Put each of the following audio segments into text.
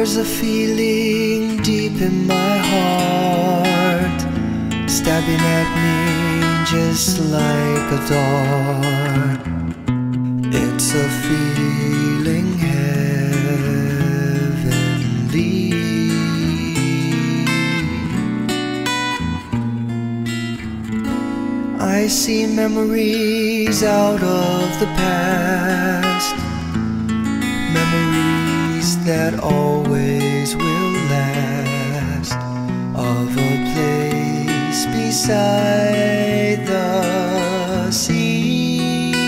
There's a feeling deep in my heart, stabbing at me just like a dart. It's a feeling heavenly. I see memories out of the past, memories that always will last, of a place beside the sea.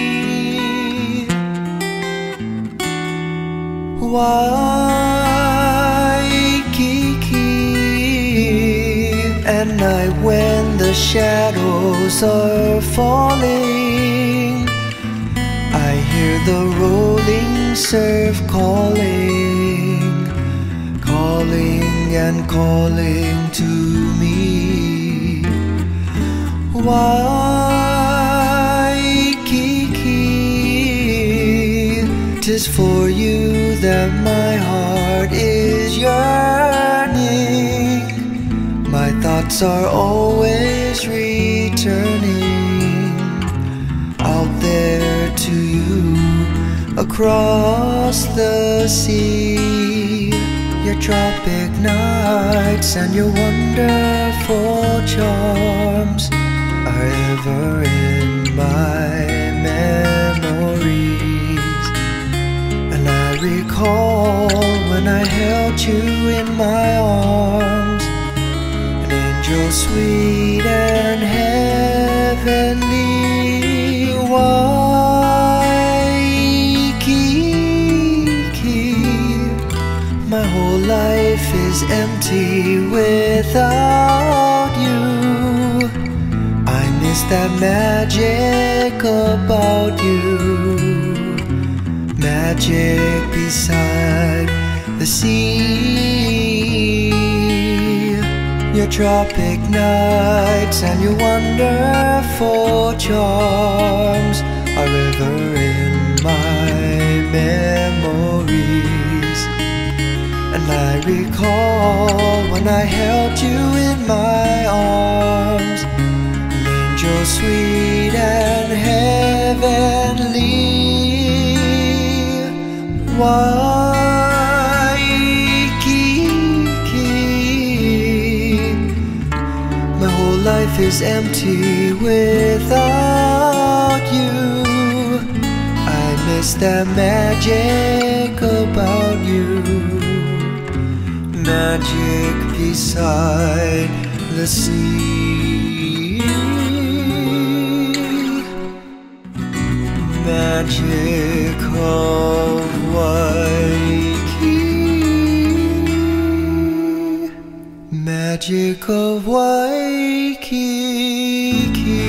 Waikiki, at night when the shadows are falling, I hear the rolling surf calling, calling and calling to me. Waikiki, 'tis for you that my heart is yearning. My thoughts are always returning out there to you across the sea. Your tropic nights and your wonderful charms are ever in my memories. And I recall when I held you in my arms, an angel sweet and heavenly. My whole life is empty without you. I miss that magic about you, magic beside the sea. Your tropic nights and your wonderful charms are ever in my memories. And I recall when I held you in my arms, an angel sweet and heavenly. Waikiki, my whole life is empty without you. I miss that magic about you, magic beside the sea. Magic of Waikiki, magic of Waikiki.